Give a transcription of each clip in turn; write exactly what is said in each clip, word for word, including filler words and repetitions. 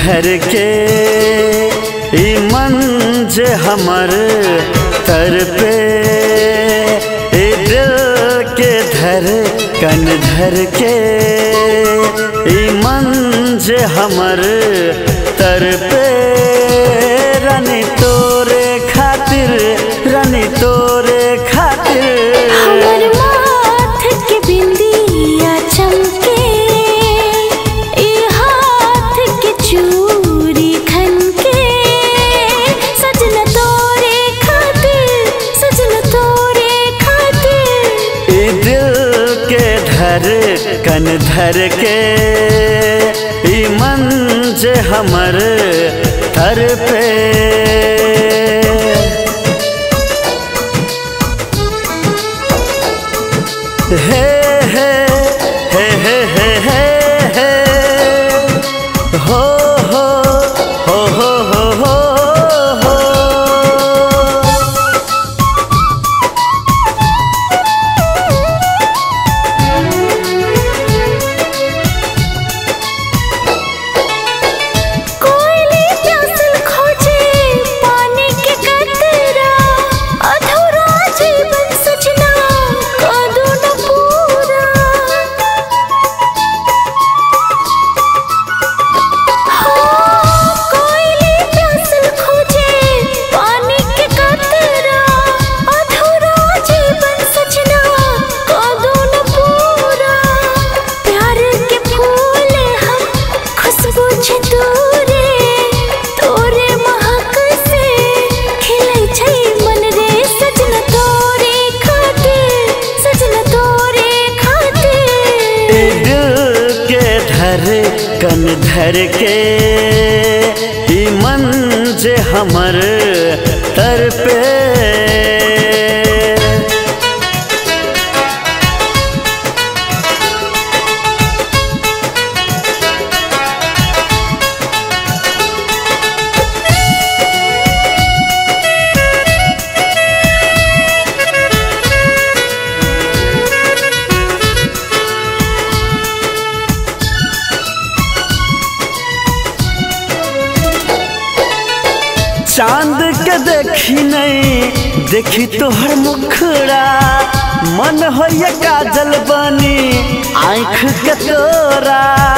धर के ई मंज हमर तर पे ई दिल के धर कन धर के ई मंज हमर तर पे रानी तोरे खातिर रानी तोरे खातिर हमर माथ के बिंदिया चमके ई हाथ के चूड़ी खनके सजना तोरे खातिर सजना तोरे खातिर ई दिल के धर कन धर के ई मंज हमर तर पे हे हे हे हे हे हे हे हो हो हो हो हो हो हो कोयले प्यासल खोजे पानी के कतरा अधूरा जीवन सजना कादो न पूरा हाँ, कोयले प्यासल खोजे पानी के कतरा अधूरा जीवन सजना कादो न पूरा प्यार के फूल हम खुशबू छे तोरे तोरे महक से खिलै छै मन रे सजना तोरे खातिर सजना तोरे खातिर ई दिल के धर कन धर के ई मंज हमर तर पे चांद के देखी नहीं देखी तोहर मुखड़ा मन हो ये काजल बनी आँख के तोरा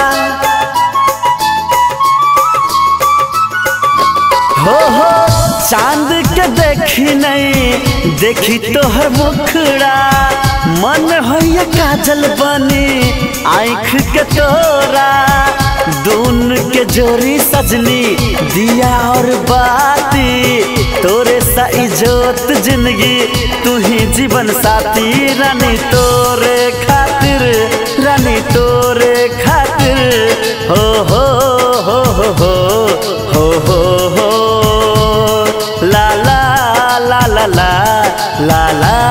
हो हो चांद के देखी नहीं देखी तोहर मुखड़ा मन हो ये काजल बनी आँख के तोरा दून के जोरी सजनी दिया और बाती तोरे सा इजोत जिंदगी तू ही जीवन साथी रानी तोरे खातिर रानी तोरे खातिर हो हो हो हो हो हो हो हो ला ला ला ला ला ला ला